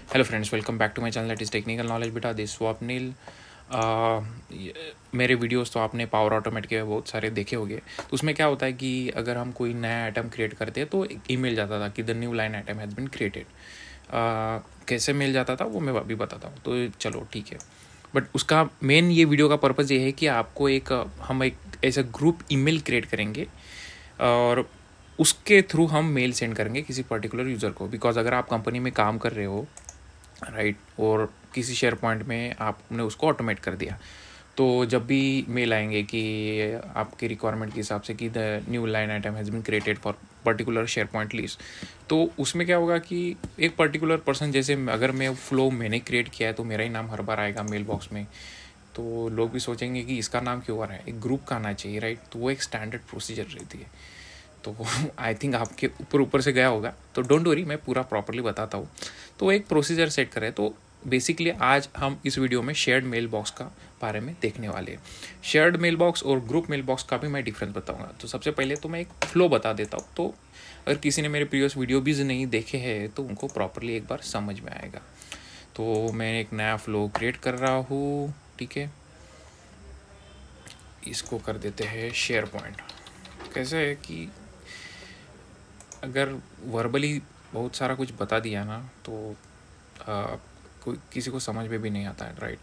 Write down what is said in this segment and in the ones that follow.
Hello friends, welcome back to my channel that is technical knowledge बेटा। This Swapnil. मेरे videos तो आपने power automate के बहुत सारे देखे होंगे। तो उसमें क्या होता है कि अगर हम कोई नया आइटम क्रिएट करते हैं तो एक ईमेल जाता था कि the new line item has been created. कैसे मेल जाता था वो मैं अभी बताता हूँ, तो चलो ठीक है। बट उसका मेन ये वीडियो का पर्पज़ ये है कि आपको हम एक ऐसा ग्रुप ईमेल क्रिएट करेंगे और उसके थ्रू हम मेल सेंड करेंगे किसी पर्टिकुलर यूज़र को। बिकॉज अगर आप कंपनी में काम कर रहे हो, राइट, और किसी शेयर पॉइंट में आपने उसको ऑटोमेट कर दिया, तो जब भी मेल आएंगे कि आपके रिक्वायरमेंट के हिसाब से कि the new line item has been created for particular SharePoint list, तो उसमें क्या होगा कि एक पर्टिकुलर पर्सन, जैसे अगर मैं फ्लो मैंने क्रिएट किया है तो मेरा ही नाम हर बार आएगा मेल बॉक्स में। तो लोग भी सोचेंगे कि इसका नाम क्यों आ रहा है, एक ग्रुप का आना चाहिए, राइट। तो वो एक स्टैंडर्ड प्रोसीजर रहती है। तो आई थिंक आपके ऊपर ऊपर से गया होगा, तो डोंट वरी, मैं पूरा प्रॉपरली बताता हूँ। तो एक प्रोसीजर सेट करें। तो बेसिकली आज हम इस वीडियो में शेयर्ड मेल बॉक्स का बारे में देखने वाले हैं। शेयर्ड मेल बॉक्स और ग्रुप मेल बॉक्स का भी मैं डिफरेंस बताऊंगा। तो सबसे पहले तो मैं एक फ्लो बता देता हूँ, तो अगर किसी ने मेरे प्रीवियस वीडियो भी नहीं देखे हैं तो उनको प्रॉपरली एक बार समझ में आएगा। तो मैं एक नया फ्लो क्रिएट कर रहा हूँ, ठीक है। इसको कर देते हैं शेयर पॉइंट। कैसे है कि अगर वर्बली बहुत सारा कुछ बता दिया ना तो कोई किसी को समझ में भी नहीं आता है, राइट।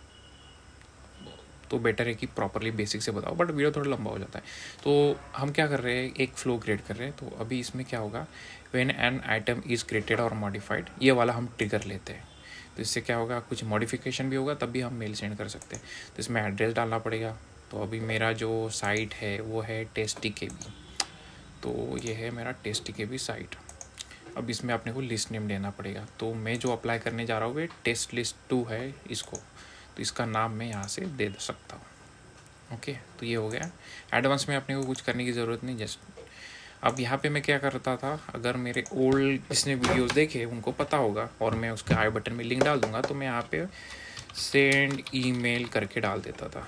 तो बेटर है कि प्रॉपरली बेसिक से बताओ, बट वीडियो थोड़ा लंबा हो जाता है। तो हम क्या कर रहे हैं, एक फ्लो क्रिएट कर रहे हैं। तो अभी इसमें क्या होगा, when an item is created और मॉडिफाइड, ये वाला हम ट्रिगर लेते हैं। तो इससे क्या होगा, कुछ मॉडिफिकेशन भी होगा तब भी हम मेल सेंड कर सकते हैं। तो इसमें एड्रेस डालना पड़ेगा। तो अभी मेरा जो साइट है वो है टेस्टी.के.बी। तो ये है मेरा टेस्टी.के.बी साइट। अब इसमें अपने को लिस्ट नेम देना पड़ेगा। तो मैं जो अप्लाई करने जा रहा हूँ वो टेस्ट लिस्ट 2 है इसको। तो इसका नाम मैं यहाँ से दे सकता हूँ। ओके, तो ये हो गया। एडवांस में अपने को कुछ करने की ज़रूरत नहीं। जस्ट अब यहाँ पे मैं क्या करता था, अगर मेरे ओल्ड जिसने वीडियोस देखे उनको पता होगा, और मैं उसके आई बटन में लिंक डाल दूंगा, तो मैं यहाँ पे सेंड ईमेल करके डाल देता था,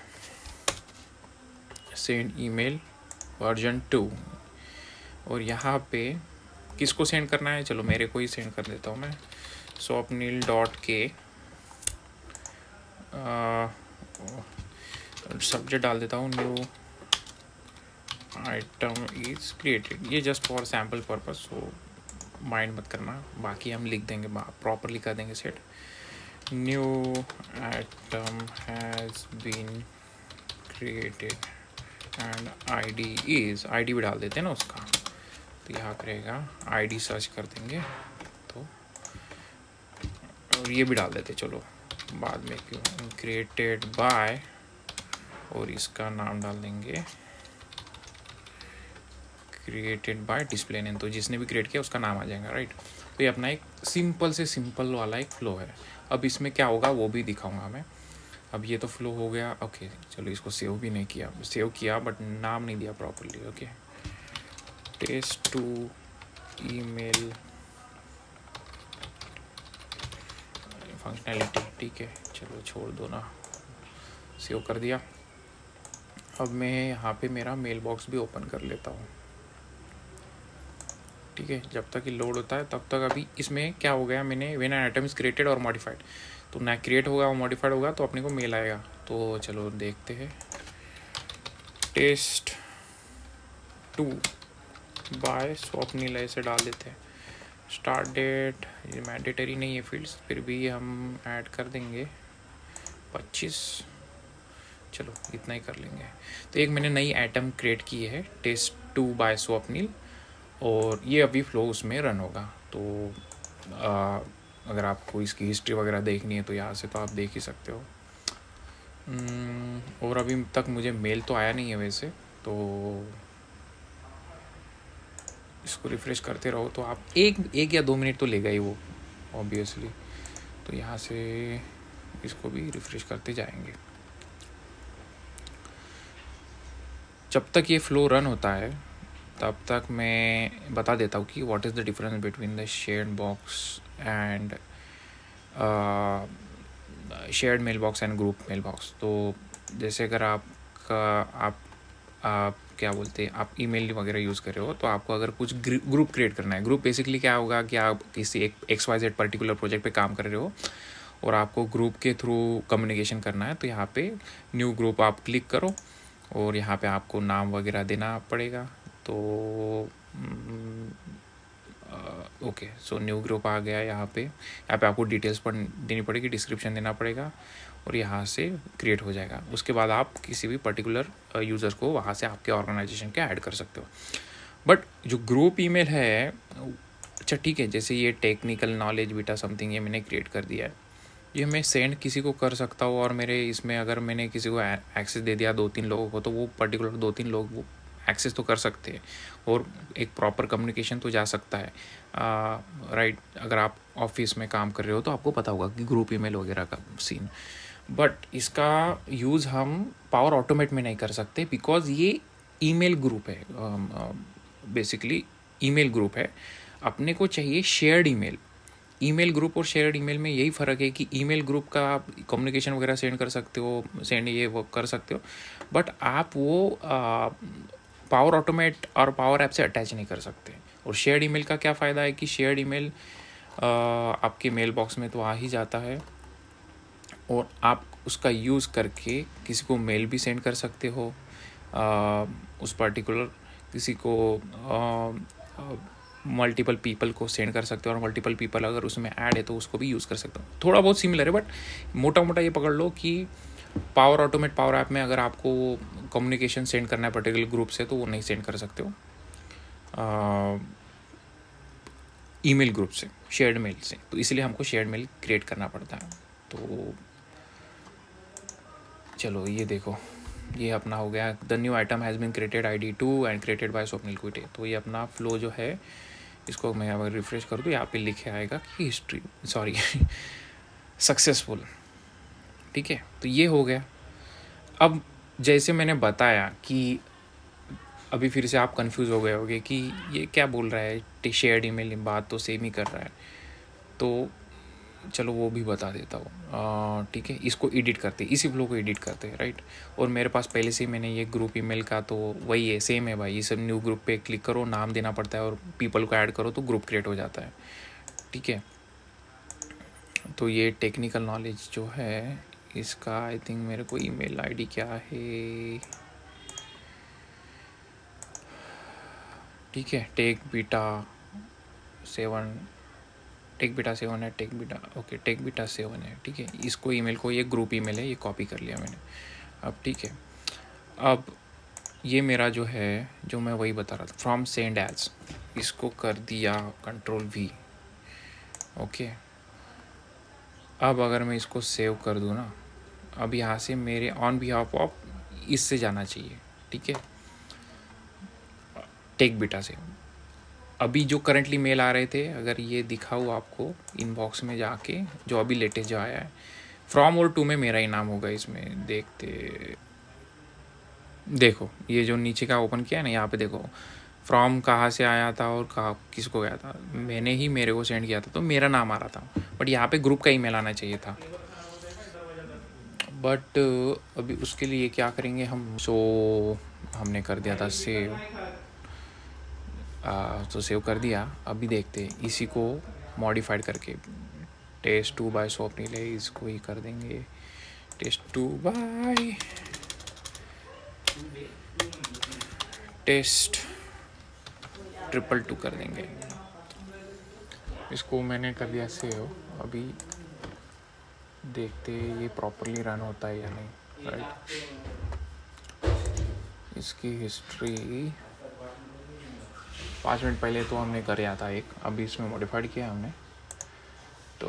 सेंड ईमेल वर्जन 2। और यहाँ पे किसको सेंड करना है, चलो मेरे को ही सेंड कर देता हूँ मैं। swapnil.k सब्जेक्ट डाल देता हूँ, न्यू आइटम इज क्रिएटेड। ये just for sample purpose, so mind मत करना, बाकी हम लिख देंगे, प्रॉपरली कर देंगे set. New item has been created and ID is, ID भी डाल देते हैं ना उसका। तो यहाँ करेगा आईडी सर्च कर देंगे, तो और ये भी डाल देते, चलो बाद में क्यों, क्रिएटेड बाय, और इसका नाम डाल देंगे क्रिएटेड बाय डिस्प्ले नेम। तो जिसने भी क्रिएट किया उसका नाम आ जाएगा, राइट। तो ये अपना एक सिंपल से सिंपल वाला एक फ्लो है। अब इसमें क्या होगा वो भी दिखाऊंगा मैं। अब ये तो फ्लो हो गया, ओके। चलो इसको सेव भी नहीं किया, सेव किया बट नाम नहीं दिया properly. Okay, test 2 email functionality, ठीक है, चलो छोड़ दो ना, सेव कर दिया। अब मैं यहाँ पे मेरा मेल बॉक्स भी ओपन कर लेता हूँ, ठीक है। जब तक ये लोड होता है तब तक अभी इसमें क्या हो गया, मैंने when an item is created और मॉडिफाइड, तो ना क्रिएट होगा और मॉडिफाइड होगा तो अपने को मेल आएगा। तो चलो देखते हैं, टेस्ट 2 बाय स्वप्निल ऐसे डाल देते हैं। स्टार्ट डेट ये मैंडेटरी नहीं है फील्ड्स, फिर भी हम ऐड कर देंगे 25, चलो इतना ही कर लेंगे। तो एक मैंने नई आइटम क्रिएट की है, टेस्ट 2 बाय स्वप्निल, और ये अभी फ्लो उसमें रन होगा। तो अगर आपको इसकी हिस्ट्री वगैरह देखनी है तो यहाँ से तो आप देख ही सकते हो। और अभी तक मुझे मेल तो आया नहीं है वैसे, तो इसको रिफ़्रेश करते रहो तो आप एक या 2 मिनट तो लेगा ही वो ऑब्वियसली। तो यहाँ से इसको भी रिफ़्रेश करते जाएंगे। जब तक ये फ्लो रन होता है तब तक मैं बता देता हूँ कि what is the difference between the shared box and shared mail box and group mailbox. तो जैसे अगर आप क्या बोलते हैं, आप ईमेल वगैरह यूज़ कर रहे हो, तो आपको अगर कुछ ग्रुप क्रिएट करना है, ग्रुप बेसिकली क्या होगा कि आप किसी एक XYZ पर्टिकुलर प्रोजेक्ट पे काम कर रहे हो और आपको ग्रुप के थ्रू कम्युनिकेशन करना है, तो यहाँ पे न्यू ग्रुप आप क्लिक करो और यहाँ पे आपको नाम वगैरह देना पड़ेगा। तो ओके, सो न्यू ग्रुप आ गया। यहाँ पे आपको डिटेल्स देनी पड़ेगी, डिस्क्रिप्शन देना पड़ेगा और यहाँ से क्रिएट हो जाएगा। उसके बाद आप किसी भी पर्टिकुलर यूज़र को वहाँ से आपके ऑर्गेनाइजेशन के ऐड कर सकते हो। बट जो ग्रुप ईमेल है, अच्छा ठीक है, जैसे ये टेक्निकल नॉलेज बीटा समथिंग ये मैंने क्रिएट कर दिया है, ये मैं सेंड किसी को कर सकता हूँ और मेरे इसमें अगर मैंने किसी को एक्सेस दे दिया 2-3 लोगों को, तो वो पर्टिकुलर 2-3 लोग वो एक्सेस तो कर सकते हैं और एक प्रॉपर कम्युनिकेशन तो जा सकता है। राइट, अगर आप ऑफिस में काम कर रहे हो तो आपको पता होगा कि ग्रुप ईमेल वगैरह का सीन। बट इसका यूज़ हम पावर ऑटोमेट में नहीं कर सकते बिकॉज ये ईमेल ग्रुप है, बेसिकली ईमेल ग्रुप है। अपने को चाहिए शेयर्ड ईमेल। ईमेल ग्रुप और शेयर्ड ईमेल में यही फ़र्क है कि ईमेल ग्रुप का आप कम्युनिकेशन वगैरह सेंड कर सकते हो, सेंड ये वो कर सकते हो, बट आप वो पावर ऑटोमेट और पावर ऐप से अटैच नहीं कर सकते। और शेयर्ड ईमेल का क्या फ़ायदा है कि शेयर्ड ईमेल आपके मेल बॉक्स में तो आ ही जाता है और आप उसका यूज़ करके किसी को मेल भी सेंड कर सकते हो, उस पर्टिकुलर किसी को मल्टीपल पीपल को सेंड कर सकते हो और मल्टीपल पीपल अगर उसमें ऐड है तो उसको भी यूज़ कर सकते हो। थोड़ा बहुत सिमिलर है, बट मोटा मोटा ये पकड़ लो कि पावर ऑटोमेट पावर ऐप में अगर आपको कम्युनिकेशन सेंड करना है पर्टिकुलर ग्रुप से, तो वो नहीं सेंड कर सकते हो ईमेल ग्रुप से, शेयर्ड मेल से। तो इसलिए हमको शेयर्ड मेल क्रिएट करना पड़ता है। तो चलो ये देखो, ये अपना हो गया, the new item has been created ID2 and created by Swapnil Kuite. तो ये अपना फ्लो जो है, इसको मैं अगर रिफ्रेश कर दूँ, यहाँ पे लिखे आएगा कि हिस्ट्री, सॉरी सक्सेसफुल। ठीक है, तो ये हो गया। अब जैसे मैंने बताया कि अभी फिर से आप कंफ्यूज हो गए होगे कि ये क्या बोल रहा है, शेयर्ड ईमेल, बात तो सेम ही कर रहा है। तो चलो वो भी बता देता हूँ। ठीक है, इसको एडिट करते, इसी फ्लो को एडिट करते हैं, राइट। और मेरे पास पहले से ही मैंने ये ग्रुप ईमेल का तो वही है, सेम है भाई। ये सब न्यू ग्रुप पे क्लिक करो, नाम देना पड़ता है और पीपल को ऐड करो तो ग्रुप क्रिएट हो जाता है। ठीक है, तो ये टेक्निकल नॉलेज जो है इसका, आई थिंक मेरे को ईमेल आईडी क्या है, ठीक है, टेकबीटा7 है, ओके, टेकबीटा7 है। ठीक है, इसको ईमेल को, ये ग्रुप ईमेल है, ये कॉपी कर लिया मैंने। अब ठीक है, अब ये मेरा जो है, जो मैं वही बता रहा था, फ्रॉम सेंड एज, इसको कर दिया Ctrl+V। ओके, अब अगर मैं इसको सेव कर दूँ ना, अब यहाँ से मेरे ऑन बिहाफ ऑफ इससे जाना चाहिए। ठीक है, टेकबीटा से अभी जो करंटली मेल आ रहे थे, अगर ये दिखाऊँ आपको इनबॉक्स में जाके, जो अभी लेटेस्ट जो आया है, फ्रॉम और टू में मेरा ही नाम होगा इसमें। देखो ये जो नीचे का ओपन किया है ना, यहाँ पे देखो फ्रॉम कहाँ से आया था और कहाँ किसको गया था, मैंने ही मेरे को सेंड किया था तो मेरा नाम आ रहा था, बट यहाँ पे ग्रुप का ईमेल आना चाहिए था। बट अभी उसके लिए क्या करेंगे हम, सो हमने कर दिया था सेव, तो सेव कर दिया। अभी देखते हैं, इसी को मॉडिफाइड करके टेस्ट2 बाय स्वप्निल है, इसको ही कर देंगे टेस्ट2 बाय टेस्ट2 कर देंगे। इसको मैंने कर दिया सेव। अभी देखते ये प्रॉपरली रन होता है या नहीं, राइट। इसकी हिस्ट्री 5 मिनट पहले तो हमने कर था एक, अभी इसमें मॉडिफाइड किया हमने। तो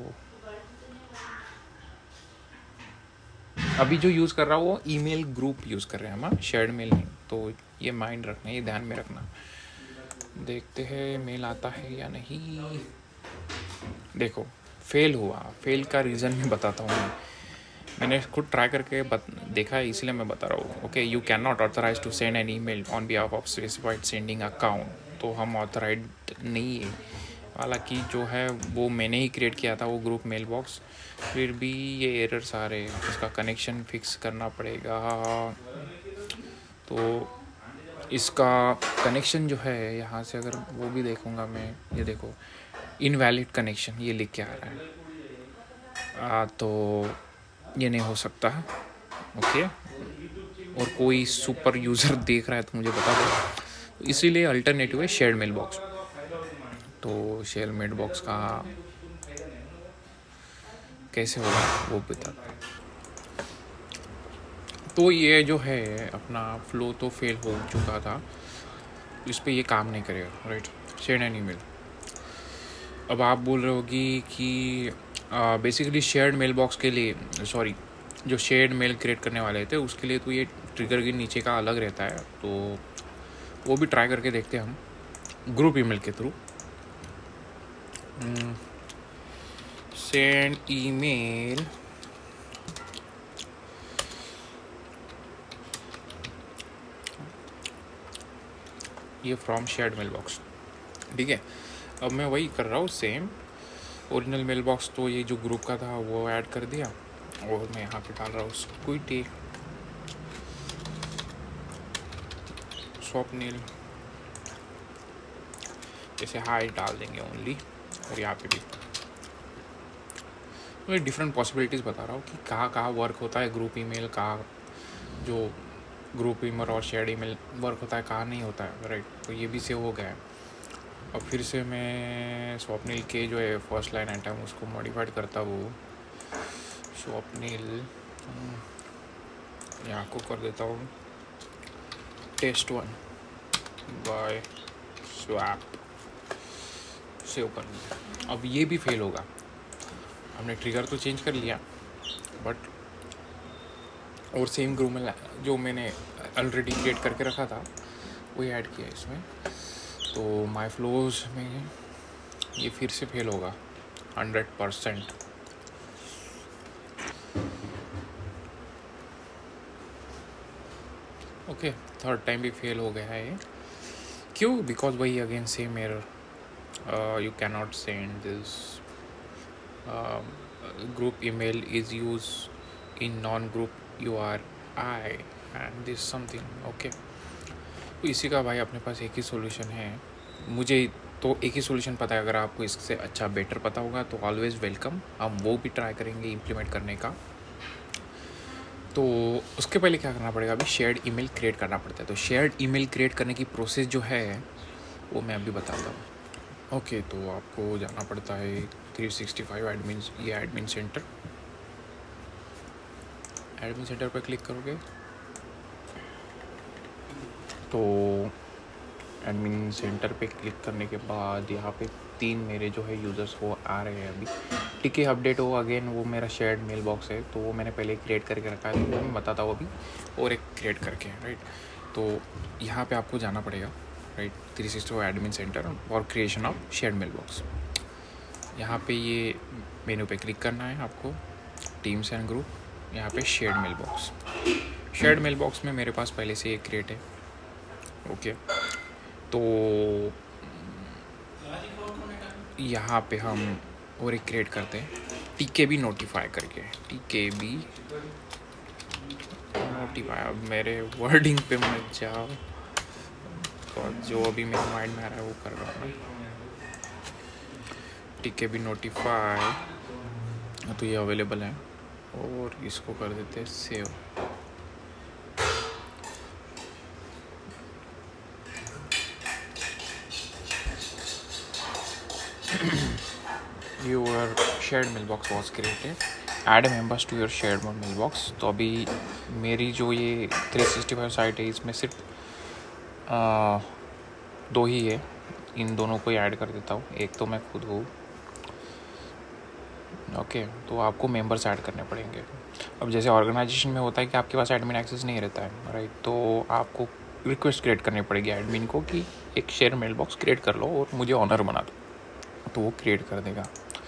अभी जो यूज़ कर रहा हूँ वो ईमेल ग्रुप यूज़ कर रहे हैं हम, शेयर्ड मेल नहीं। तो ये माइंड रखना, ये ध्यान में रखना। देखते हैं मेल आता है या नहीं। देखो फेल हुआ, फेल का रीज़न मैं बताता हूँ। मैंने खुद ट्राई करके देखा है, इसलिए मैं बता रहा हूँ। Okay, you can not authorize to send an email on behalf of specified sending account. तो हम ऑथराइज नहीं है, हालांकि जो है वो मैंने ही क्रिएट किया था वो ग्रुप मेल बॉक्स, फिर भी ये एरर्स आ रहे हैं। उसका कनेक्शन फिक्स करना पड़ेगा। तो इसका कनेक्शन जो है यहाँ से अगर वो भी देखूँगा मैं, ये देखो इनवैलिड कनेक्शन ये लिख के आ रहा है। तो ये नहीं हो सकता है। ओके, और कोई सुपर यूज़र देख रहा है तो मुझे बता दो। इसीलिए अल्टरनेटिव है शेयर्ड मेल बॉक्स। तो शेयर मेल बॉक्स का कैसे होगा वो बता। तो ये जो है अपना फ्लो तो फेल हो चुका था, इस पर ये काम नहीं करेगा, राइट। Share an email. अब आप बोल रहे होगी कि बेसिकली शेयर्ड मेल बॉक्स के लिए, सॉरी, जो शेयर्ड मेल क्रिएट करने वाले थे उसके लिए तो ये ट्रिगर के नीचे का अलग रहता है, तो वो भी ट्राई करके देखते हैं हम ग्रुप ईमेल के थ्रू। सेंड ईमेल ये फ्रॉम शेयर्ड मेल बॉक्स, ठीक है। अब मैं वही कर रहा हूँ सेम। ओरिजिनल मेल बॉक्स तो ये जो ग्रुप का था वो ऐड कर दिया, और मैं यहाँ पे डाल रहा हूँ स्क्विटी स्वप्निल, जैसे हाई डाल देंगे ओनली। और यहाँ पे भी मैं डिफरेंट पॉसिबिलिटीज़ बता रहा हूँ कि कहाँ वर्क होता है ग्रुप ईमेल, कहाँ जो ग्रुप ईमेल और शेयर्ड ईमेल वर्क होता है, कहाँ नहीं होता है, राइट। तो ये भी सेव हो गया है। और फिर से मैं स्वप्निल के जो है फर्स्ट लाइन आइटम उसको मॉडिफाइड करता हूँ। स्वप्निल यहाँ को कर देता हूँ टेस्ट 1 बाय स्वैप, सेव कर दिया। अब ये भी फेल होगा। हमने ट्रिगर तो चेंज कर लिया, बट और सेम ग्रुप में जो मैंने ऑलरेडी क्रिएट करके रखा था वही ऐड किया इसमें। तो माई फ्लोज में ये फिर से फेल होगा 100%। ओके, थर्ड टाइम भी फेल हो गया है ये। क्यों? बिकॉज वही again same error. You can not send this group email is use in non group URI and this something. Okay, तो इसी का भाई अपने पास एक ही सोल्यूशन है। मुझे तो एक ही सोल्यूशन पता है, अगर आपको इससे अच्छा बेटर पता होगा तो ऑलवेज़ वेलकम, हम वो भी ट्राई करेंगे इम्प्लीमेंट करने का। तो उसके पहले क्या करना पड़ेगा, अभी शेयर्ड ईमेल क्रिएट करना पड़ता है। तो शेयर्ड ईमेल क्रिएट करने की प्रोसेस जो है वो मैं अभी बताता हूँ। ओके, तो आपको जाना पड़ता है 365 एडमिन, ये एडमिन सेंटर पर क्लिक करोगे तो एडमिन सेंटर पे क्लिक करने के बाद यहाँ पे 3 मेरे जो है यूज़र्स वो आ रहे हैं अभी। ठीक है, अपडेट हो अगेन, वो मेरा शेयर्ड मेल बॉक्स है तो वो मैंने पहले क्रिएट करके रखा है, तो वो मैं बताता हूँ अभी, और एक क्रिएट करके, राइट। तो यहाँ पे आपको जाना पड़ेगा, राइट, 365 एडमिन सेंटर और creation of shared mail box. यहाँ पे ये मेन्यू पे क्लिक करना है आपको, टीम्स एंड ग्रुप, यहाँ पे shared mail box. Shared mail box में मेरे पास पहले से एक क्रिएट है। ओके, तो यहाँ पे हम और एक क्रिएट करते हैं TKB नोटिफाई करके, TKB नोटिफाई। अब मेरे वर्डिंग पे मत जाओ, तो जो अभी मेरे माइंड में आ रहा है वो कर रहा हूँ। TKB नोटिफाई, तो ये अवेलेबल है, और इसको कर देते हैं save. Your shared mailbox was created. Add members to your shared mailbox. तो अभी मेरी जो ये 365 साइट है इसमें सिर्फ 2 ही है, इन दोनों को ऐड कर देता हूँ। एक तो मैं खुद हूँ। ओके, तो आपको मेंबर्स ऐड करने पड़ेंगे। अब जैसे ऑर्गेनाइजेशन में होता है कि आपके पास एडमिन एक्सेस नहीं रहता है, राइट, तो आपको रिक्वेस्ट क्रिएट करनी पड़ेगी एडमिन को कि एक शेयर मेल बॉक्स क्रिएट कर लो और मुझे ऑनर बना दो, तो वो क्रिएट कर देगा।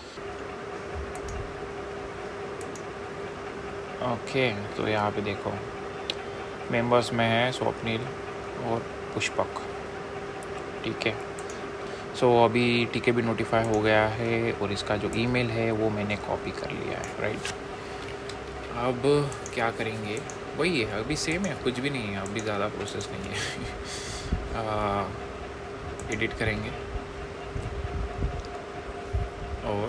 ओके, तो यहाँ पे देखो मेंबर्स में है स्वप्निल और पुष्पक, ठीक है। सो अभी TKB नोटिफाई हो गया है, और इसका जो ईमेल है वो मैंने कॉपी कर लिया है, राइट। अब क्या करेंगे, वही है, अभी सेम है, कुछ भी नहीं है, अभी ज़्यादा प्रोसेस नहीं है। एडिट करेंगे और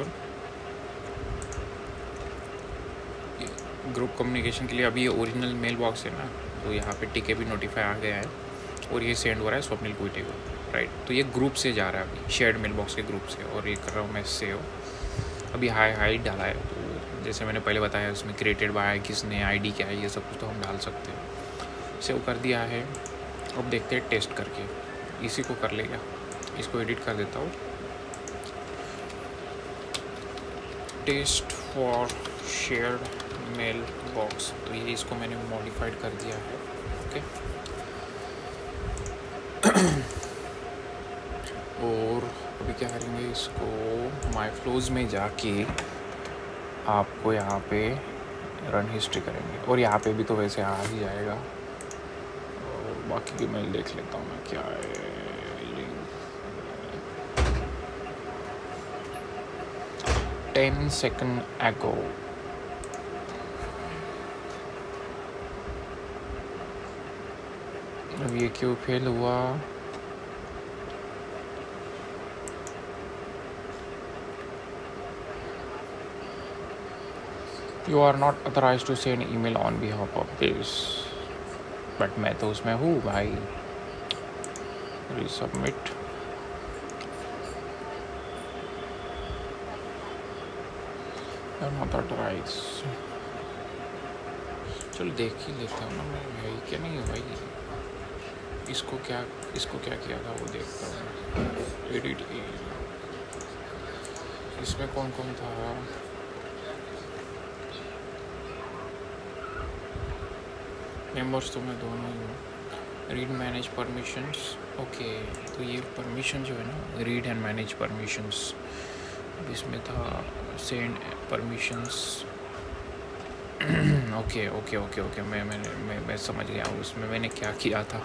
ग्रुप कम्युनिकेशन के लिए अभी ये ओरिजिनल मेल बॉक्स है ना, तो यहाँ पे टीके भी नोटिफाई आ गया है और ये सेंड हो रहा है स्वप्निल कुइटे को, राइट। तो ये ग्रुप से जा रहा है अभी, शेयर्ड मेल बॉक्स के ग्रुप से, और ये कर रहा हूँ मैं सेव। अभी हाई डाला है, तो जैसे मैंने पहले बताया उसमें क्रिएटेड बाय किसने, आईडी क्या है, ये सब कुछ तो हम डाल सकते हैं। सेव कर दिया है। अब देखते हैं टेस्ट करके, इसी को कर लेगा। इसको एडिट कर देता हूँ, test for shared mail box. तो ये इसको मैंने मॉडिफाइड कर दिया है, ओके। और अभी क्या करेंगे, इसको माई फ्लोज में जाके आपको यहाँ पे रन हिस्ट्री करेंगे, और यहाँ पे भी तो वैसे आ ही जाएगा। और बाकी की मेल देख लेता हूँ मैं क्या है। 10 सेकंड ago। अब ये क्यों फेल हुआ? You are not authorized to send email on behalf of this। But मैं तो उसमें हूँ भाई। Resubmit. You are not authorized। चलो देख ही लेता हूँ ना मैं, है क्या नहीं है भाई। इसको क्या किया था वो देखता हूँ। एडिट, इसमें कौन कौन था? मेंबर्स तो मैं दोनों ही हूँ। Read manage permissions, okay. तो ये परमिशन जो है ना, रीड एंड मैनेज परमिशंस, इसमें था सेंड परमिशंस। ओके मैं समझ गया हूँ उसमें मैंने क्या किया था।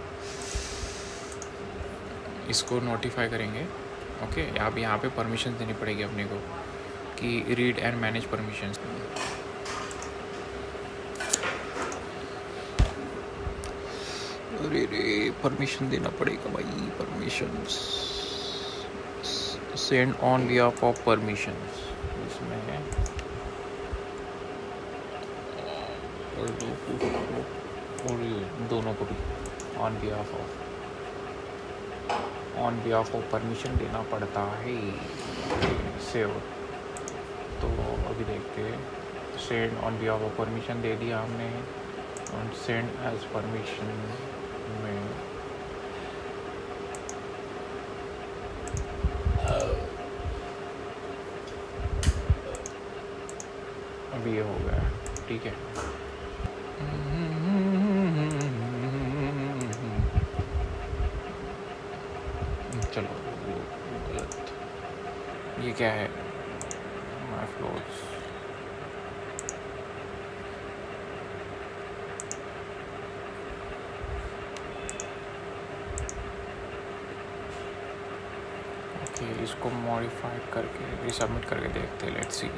इसको नोटिफाई करेंगे, ओके। अब यहाँ पे परमिशन देनी पड़ेगी अपने को कि रीड एंड मैनेज परमिशंस। अरे परमिशन देना पड़ेगा भाई, permissions. Send on behalf of permissions, इसमें है और दोनों को भी ऑन बिहाफ ऑफ परमिशन देना पड़ता है। सेव। तो अभी देखते हैं, send on behalf of permission दे दिया हमने, और सेंड एज परमिशन में अभी ये हो गया, ठीक है। चलो गलत, ये क्या है? My flows. ओके, इसको मॉडिफाइड करके रीसबमिट करके देखते हैं, लेट्स सी।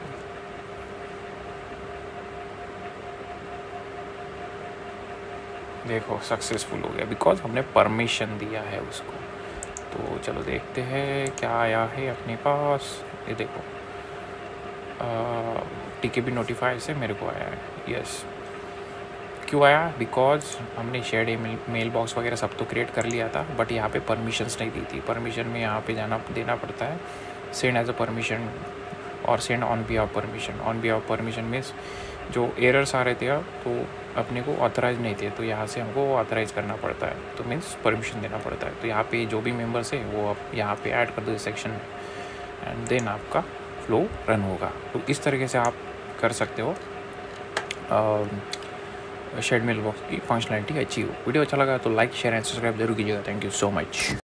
देखो सक्सेसफुल हो गया, बिकॉज हमने परमिशन दिया है उसको। तो चलो देखते हैं क्या आया है अपने पास। ये देखो, टीके भी नोटिफाई से मेरे को आया है, यस। क्यों आया? बिकॉज हमने शेयर्ड मेल बॉक्स वगैरह सब तो क्रिएट कर लिया था, बट यहाँ पे परमिशंस नहीं दी थी। परमिशन में यहाँ पे देना पड़ता है सेंड एज अ परमिशन और send on behalf permission. On behalf permission means जो एरर्स आ रहे थे तो अपने को ऑथराइज नहीं थे, तो यहाँ से हमको ऑथराइज करना पड़ता है, तो मीन्स परमिशन देना पड़ता है। तो यहाँ पे जो भी मेंबर्स है वो आप यहाँ पे ऐड कर दो इस सेक्शन में, एंड देन आपका फ्लो रन होगा। तो इस तरीके से आप कर सकते हो शेयर्ड मेल बॉक्स की फंक्शनलिटी अच्छी हो। वीडियो अच्छा लगा तो लाइक शेयर एंड सब्सक्राइब जरूर कीजिएगा। Thank you so much.